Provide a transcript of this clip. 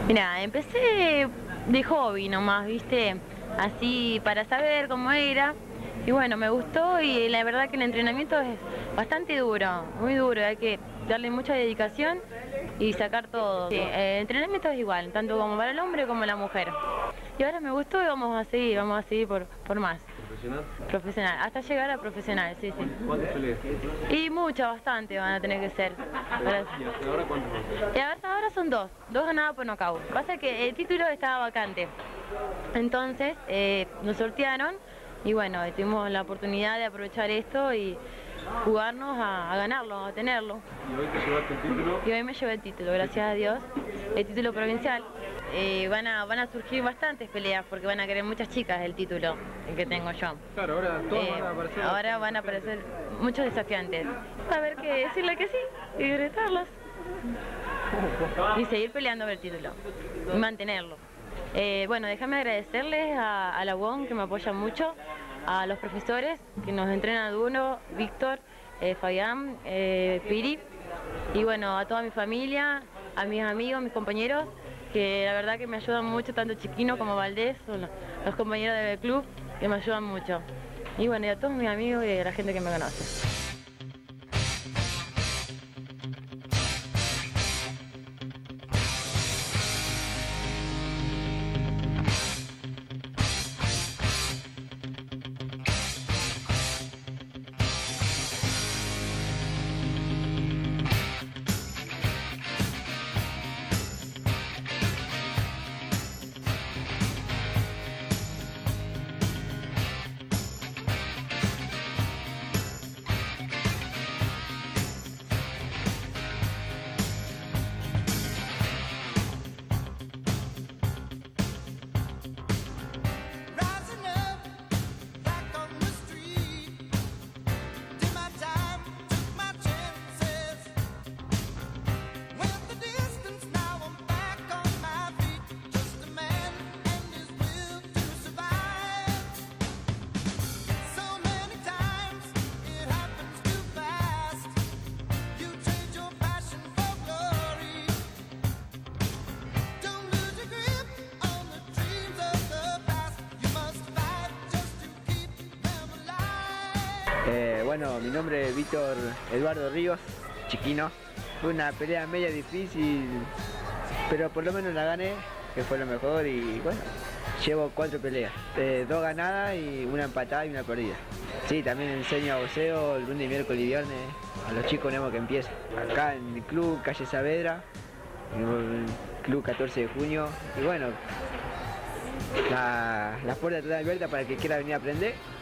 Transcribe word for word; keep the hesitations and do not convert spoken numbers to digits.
Mira, empecé de hobby nomás, ¿viste? Así para saber cómo era. Y bueno, me gustó y la verdad que el entrenamiento es bastante duro, muy duro. Hay que darle mucha dedicación y sacar todo. Sí, el entrenamiento es igual, tanto como para el hombre como la mujer. Y ahora me gustó y vamos a seguir, vamos a seguir por, por más. ¿Profesional? Profesional, hasta llegar a profesional, sí, sí. ¿Cuántas peleas? Y muchas, bastante van a tener que ser. ¿Y hasta ahora cuántas? Y hasta ahora son dos, dos ganadas por nocaut. Pasa que el título estaba vacante. Entonces eh, nos sortearon y bueno, tuvimos la oportunidad de aprovechar esto y jugarnos a, a ganarlo, a tenerlo. ¿Y hoy te llevaste el título? Y hoy me llevé el título, gracias a Dios, el título provincial. Eh, van, a, van a surgir bastantes peleas porque van a querer muchas chicas el título que tengo yo. Claro, ahora todos Eh, van a aparecer. ahora van a aparecer muchos desafiantes. A ver qué decirle que sí y retarlas. Y seguir peleando por el título y mantenerlo. Eh, bueno, déjame agradecerles a, a la U O N que me apoya mucho, a los profesores que nos entrenan duro, Víctor, eh, Fabián, eh, Piri, y bueno, a toda mi familia, a mis amigos, mis compañeros, que la verdad que me ayudan mucho, tanto Chiquino como Valdés, son los, los compañeros del club que me ayudan mucho. Y bueno, y a todos mis amigos y a la gente que me conoce. Eh, bueno, mi nombre es Víctor Eduardo Ríos, Chiquino. Fue una pelea media difícil, pero por lo menos la gané, que fue lo mejor, y bueno, llevo cuatro peleas, eh, dos ganadas y una empatada y una perdida. Sí, también enseño a boxeo el lunes, miércoles y viernes a los chicos nuevos que empiezan. Acá en el club Calle Saavedra, en el club catorce de junio, y bueno, la, las puertas están abiertas para el que quiera venir a aprender.